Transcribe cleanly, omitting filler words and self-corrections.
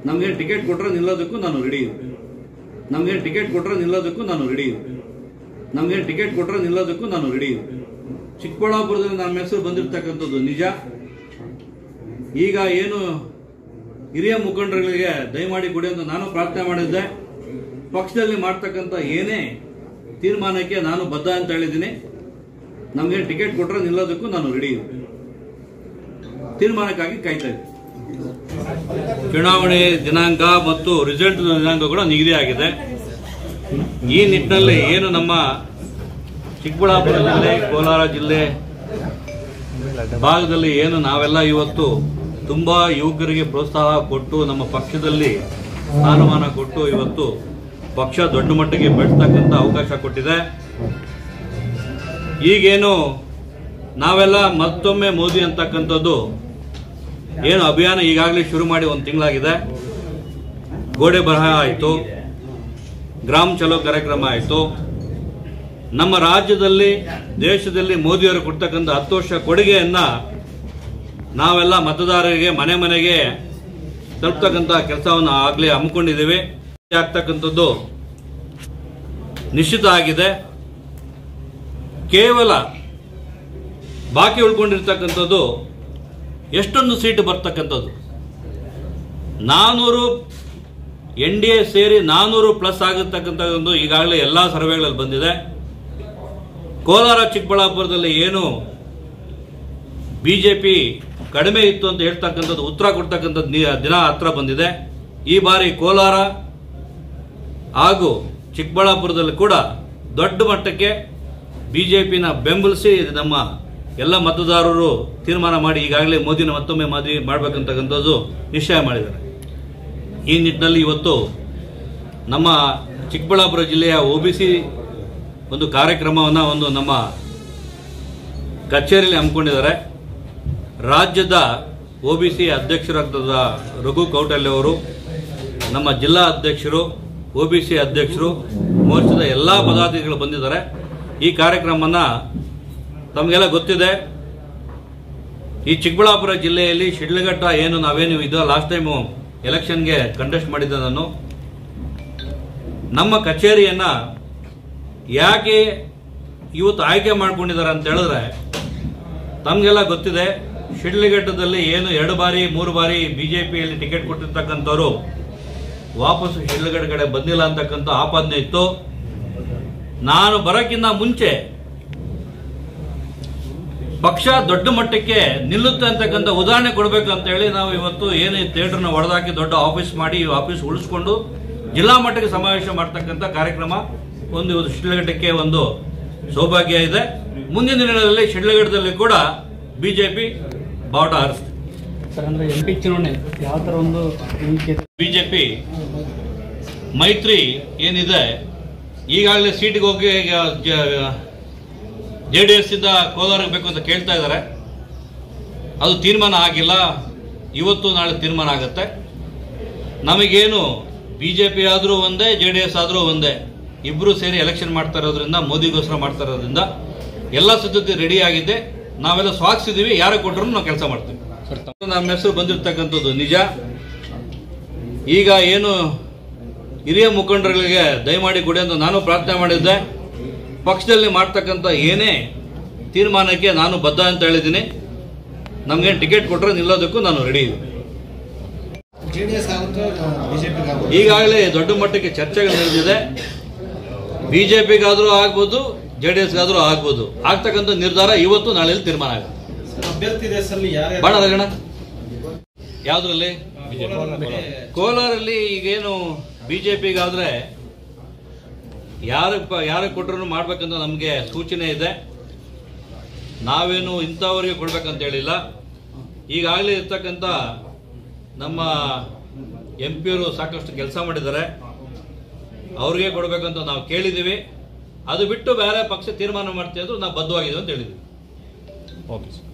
ನಮಗೆ ಟಿಕೆಟ್ ಕೊಟ್ಟರೆ ನಿಲ್ಲೋದಕ್ಕೂ ನಾನು ರೆಡಿ ಇದೆ. ನಮಗೆ ಟಿಕೆಟ್ ಕೊಟ್ಟರೆ ನಿಲ್ಲೋದಕ್ಕೂ ನಾನು ರೆಡಿ ಇದೆ. ನಮಗೆ ಟಿಕೆಟ್ ಕೊಟ್ಟರೆ ನಿಲ್ಲೋದಕ್ಕೂ ನಾನು ರೆಡಿ ಇದೆ. ಚಿಕ್ಕಬಳ್ಳಾಪುರದಲ್ಲಿ ನಮ್ಮ ಹೆಸರು ಬಂದಿರತಕ್ಕಂಥದ್ದು ನಿಜ. ಈಗ ಏನು ಹಿರಿಯ ಮುಖಂಡರುಗಳಿಗೆ ದಯಮಾಡಿ ಕೊಡಿ ಅಂತ ನಾನು ಪ್ರಾರ್ಥನೆ ಮಾಡಿದ್ದೆ. ಪಕ್ಷದಲ್ಲಿ ಮಾಡ್ತಕ್ಕಂಥ ಏನೇ ತೀರ್ಮಾನಕ್ಕೆ ನಾನು ಬದ್ಧ ಅಂತ ಹೇಳಿದ್ದೀನಿ. ನಮಗೆ ಟಿಕೆಟ್ ಕೊಟ್ಟರೆ ನಿಲ್ಲೋದಕ್ಕೂ ನಾನು ರೆಡಿ ಇದೆ. ತೀರ್ಮಾನಕ್ಕಾಗಿ ಕಾಯ್ತಾ ಇದ್ದೀನಿ. ಚುನಾವಣೆ ದಿನಾಂಕ ಮತ್ತು ರಿಸಲ್ಟ್ ದಿನಾಂಕ ಕೂಡ ನಿಗದಿ ಆಗಿದೆ. ಈ ನಿಟ್ಟಿನಲ್ಲಿ ಏನು ನಮ್ಮ ಚಿಕ್ಕಬಳ್ಳಾಪುರ ಜಿಲ್ಲೆ, ಕೋಲಾರ ಜಿಲ್ಲೆ ಭಾಗದಲ್ಲಿ ಏನು ನಾವೆಲ್ಲ ಇವತ್ತು ತುಂಬಾ ಯುವಕರಿಗೆ ಪ್ರೋತ್ಸಾಹ ಕೊಟ್ಟು ನಮ್ಮ ಪಕ್ಷದಲ್ಲಿ ಸ್ಥಾನಮಾನ ಕೊಟ್ಟು ಇವತ್ತು ಪಕ್ಷ ದೊಡ್ಡ ಮಟ್ಟಿಗೆ ಬೆಳೆಸ್ತಕ್ಕಂಥ ಅವಕಾಶ ಕೊಟ್ಟಿದೆ. ಈಗೇನು ನಾವೆಲ್ಲ ಮತ್ತೊಮ್ಮೆ ಮೋದಿ ಅಂತಕ್ಕಂಥದ್ದು ಏನು ಅಭಿಯಾನ ಈಗಾಗಲೇ ಶುರು ಮಾಡಿ ಒಂದು ತಿಂಗಳಾಗಿದೆ. ಗೋಡೆ ಬರಹ ಆಯಿತು, ಗ್ರಾಮ ಚಲೋ ಕಾರ್ಯಕ್ರಮ ಆಯಿತು. ನಮ್ಮ ರಾಜ್ಯದಲ್ಲಿ, ದೇಶದಲ್ಲಿ ಮೋದಿಯವರು ಕೊಡ್ತಕ್ಕಂಥ 10 ವರ್ಷ ಕೊಡುಗೆಯನ್ನ ನಾವೆಲ್ಲ ಮತದಾರರಿಗೆ ಮನೆ ಮನೆಗೆ ತಲುಪ್ತಕ್ಕಂಥ ಕೆಲಸವನ್ನು ಆಗಲೇ ಹಮ್ಮಿಕೊಂಡಿದ್ದೀವಿ. ಆಗ್ತಕ್ಕಂಥದ್ದು ನಿಶ್ಚಿತ ಆಗಿದೆ. ಕೇವಲ ಬಾಕಿ ಉಳ್ಕೊಂಡಿರ್ತಕ್ಕಂಥದ್ದು ಎಷ್ಟೊಂದು ಸೀಟು ಬರ್ತಕ್ಕಂಥದ್ದು 400 NDA ಸೇರಿ 400+ ಆಗಿರ್ತಕ್ಕಂಥದ್ದು ಈಗಾಗಲೇ ಎಲ್ಲ ಸರ್ವೆಗಳಲ್ಲಿ ಬಂದಿದೆ. ಕೋಲಾರ ಚಿಕ್ಕಬಳ್ಳಾಪುರದಲ್ಲಿ ಏನು ಬಿಜೆಪಿ ಕಡಿಮೆ ಇತ್ತು ಅಂತ ಹೇಳ್ತಕ್ಕಂಥದ್ದು ಉತ್ತರ ಕೊಡ್ತಕ್ಕಂಥದ್ದು ದಿನ ಹತ್ರ ಬಂದಿದೆ. ಈ ಬಾರಿ ಕೋಲಾರ ಹಾಗೂ ಚಿಕ್ಕಬಳ್ಳಾಪುರದಲ್ಲಿ ಕೂಡ ದೊಡ್ಡ ಮಟ್ಟಕ್ಕೆ ಬಿಜೆಪಿನ ಬೆಂಬಲಿಸಿ ನಮ್ಮ ಎಲ್ಲ ಮತದಾರರು ತೀರ್ಮಾನ ಮಾಡಿ ಈಗಾಗಲೇ ಮೋದಿನ ಮತ್ತೊಮ್ಮೆ ಮಾದರಿ ಮಾಡಬೇಕಂತಕ್ಕಂಥದ್ದು ನಿಶ್ಚಯ ಮಾಡಿದ್ದಾರೆ. ಈ ನಿಟ್ಟಿನಲ್ಲಿ ಇವತ್ತು ನಮ್ಮ ಚಿಕ್ಕಬಳ್ಳಾಪುರ ಜಿಲ್ಲೆಯ OBC ಒಂದು ಕಾರ್ಯಕ್ರಮವನ್ನು ನಮ್ಮ ಕಚೇರಿಯಲ್ಲಿ ಹಮ್ಮಿಕೊಂಡಿದ್ದಾರೆ. ರಾಜ್ಯದ OBC ಅಧ್ಯಕ್ಷರಾದ ರಘು ಕೌಟಲ್ಯ ಅವರು, ನಮ್ಮ ಜಿಲ್ಲಾ ಅಧ್ಯಕ್ಷರು, OBC ಅಧ್ಯಕ್ಷರು, ಮೋರ್ಚಾದ ಎಲ್ಲ ಪದಾಧಿಕಾರಿಗಳು ಬಂದಿದ್ದಾರೆ. ಈ ಕಾರ್ಯಕ್ರಮನ ತಮಗೆಲ್ಲ ಗೊತ್ತಿದೆ. ಈ ಚಿಕ್ಕಬಳ್ಳಾಪುರ ಜಿಲ್ಲೆಯಲ್ಲಿ ಶಿಡ್ಲಘಟ್ಟ ನಾವೇನು ಇದು ಲಾಸ್ಟ್ ಟೈಮು ಎಲೆಕ್ಷನ್ಗೆ ಕಂಟೆಸ್ಟ್ ಮಾಡಿದ್ದೆ ನಾನು. ನಮ್ಮ ಕಚೇರಿಯನ್ನ ಯಾಕೆ ಇವತ್ತು ಆಯ್ಕೆ ಮಾಡ್ಕೊಂಡಿದ್ದಾರೆ ಅಂತ ಹೇಳಿದ್ರೆ, ತಮಗೆಲ್ಲ ಗೊತ್ತಿದೆ ಶಿಡ್ಲಘಟ್ಟದಲ್ಲಿ ಏನು 2 ಬಾರಿ 3 ಬಾರಿ ಬಿಜೆಪಿಯಲ್ಲಿ ಟಿಕೆಟ್ ಕೊಟ್ಟಿರ್ತಕ್ಕಂಥವ್ರು ವಾಪಸ್ ಶಿಡ್ಲಘಟ್ಟ ಕಡೆ ಬಂದಿಲ್ಲ ಅಂತಕ್ಕಂಥ ಆಪಾದನೆ ಇತ್ತು. ನಾನು ಬರೋಕ್ಕಿಂತ ಮುಂಚೆ ಪಕ್ಷ ದೊಡ್ಡ ಮಟ್ಟಕ್ಕೆ ನಿಲ್ಲುತ್ತೆ ಅಂತಕ್ಕಂಥ ಉದಾಹರಣೆ ಕೊಡಬೇಕು ಅಂತ ಹೇಳಿ ನಾವು ಇವತ್ತು ಏನು ಥಿಯೇಟರ್ನ ಹೊಡೆದಾಕಿ ದೊಡ್ಡ ಆಫೀಸ್ ಮಾಡಿ ಆಫೀಸ್ ಉಳಿಸ್ಕೊಂಡು ಜಿಲ್ಲಾ ಮಟ್ಟಕ್ಕೆ ಸಮಾವೇಶ ಮಾಡ್ತಕ್ಕಂಥ ಕಾರ್ಯಕ್ರಮ ಒಂದು ಶಿಡ್ಲಘಟ್ಟಕ್ಕೆ ಒಂದು ಸೌಭಾಗ್ಯ ಇದೆ. ಮುಂದಿನ ದಿನಗಳಲ್ಲಿ ಶಿಡ್ಲಘಟ್ಟದಲ್ಲಿ ಕೂಡ ಬಿಜೆಪಿ ಬಾವುಟ ಹಾರಿಸುತ್ತೆ. MP ಚುನಾವಣೆ ಯಾವ ತರ ಒಂದು ಬಿಜೆಪಿ ಮೈತ್ರಿ ಏನಿದೆ ಈಗಾಗಲೇ ಸೀಟಿಗೆ ಹೋಗಿ JDS ಇಂದ ಕೋಲಾರಕ್ಕೆ ಬೇಕು ಅಂತ ಕೇಳ್ತಾ ಇದ್ದಾರೆ. ಅದು ತೀರ್ಮಾನ ಆಗಿಲ್ಲ. ಇವತ್ತು ನಾಳೆ ತೀರ್ಮಾನ ಆಗುತ್ತೆ. ನಮಗೇನು ಬಿಜೆಪಿ ಆದರೂ ಒಂದೇ, JDS ಆದರೂ ಒಂದೇ, ಇಬ್ಬರು ಸೇರಿ ಎಲೆಕ್ಷನ್ ಮಾಡ್ತಾ ಇರೋದ್ರಿಂದ, ಮೋದಿಗೋಸ್ಕರ ಮಾಡ್ತಾ ಇರೋದ್ರಿಂದ ಎಲ್ಲ ಸಿದ್ಧತೆ ರೆಡಿ ಆಗಿದೆ. ನಾವೆಲ್ಲ ಸ್ವಾಗತಿಸಿದೀವಿ. ಯಾರು ಕೊಟ್ಟರು ನಾವು ಕೆಲಸ ಮಾಡ್ತೀವಿ. ನಮ್ಮ ಹೆಸರು ಬಂದಿರತಕ್ಕಂಥದ್ದು ನಿಜ. ಈಗ ಏನು ಹಿರಿಯ ಮುಖಂಡರುಗಳಿಗೆ ದಯಮಾಡಿ ಕೊಡಿ ಅಂತ ನಾನು ಪ್ರಾರ್ಥನೆ ಮಾಡಿದ್ದೆ. ಪಕ್ಷದಲ್ಲಿ ಮಾಡ್ತಕ್ಕಂಥ ಏನೇ ತೀರ್ಮಾನಕ್ಕೆ ನಾನು ಬದ್ಧ ಅಂತ ಹೇಳಿದ್ದೀನಿ. ನಮಗೆ ಟಿಕೆಟ್ ಕೊಟ್ಟರೆ ನಿಲ್ಲೋದಕ್ಕೂ ನಾನು ರೆಡಿ ಇದೆ. ಈಗಾಗಲೇ ದೊಡ್ಡ ಮಟ್ಟಕ್ಕೆ ಚರ್ಚೆಗಳು ನಡೆದಿದೆ. ಬಿಜೆಪಿಗಾದರೂ ಆಗ್ಬೋದು, JDSಗಾದರೂ ಆಗ್ಬೋದು. ಆಗ್ತಕ್ಕಂಥ ನಿರ್ಧಾರ ಇವತ್ತು ನಾಳೆಯಲ್ಲಿ ತೀರ್ಮಾನ ಆಗುತ್ತೆ. ಬಾಣ ರಗಣ ಯಾವ್ದ್ರಲ್ಲಿ? ಕೋಲಾರಲ್ಲಿ ಈಗೇನು ಬಿಜೆಪಿಗಾದ್ರೆ ಯಾರು ಕೊಟ್ಟರು ಮಾಡ್ಬೇಕಂತ ನಮಗೆ ಸೂಚನೆ ಇದೆ. ನಾವೇನು ಇಂಥವರಿಗೆ ಕೊಡ್ಬೇಕಂತ ಹೇಳಿಲ್ಲ. ಈಗಾಗಲೇ ಇರ್ತಕ್ಕಂಥ ನಮ್ಮ MP ಸಾಕಷ್ಟು ಕೆಲಸ ಮಾಡಿದ್ದಾರೆ. ಅವ್ರಿಗೆ ಕೊಡ್ಬೇಕಂತ ನಾವು ಕೇಳಿದ್ದೀವಿ. ಅದು ಬಿಟ್ಟು ಬೇರೆ ಪಕ್ಷ ತೀರ್ಮಾನ ಮಾಡ್ತೀವಿ ಅಂದ್ರೆ ನಾವು ಬದ್ಧವಾಗಿದ್ದೀವಿ ಅಂತ ಹೇಳಿದ್ದೀವಿ. ಓಕೆ.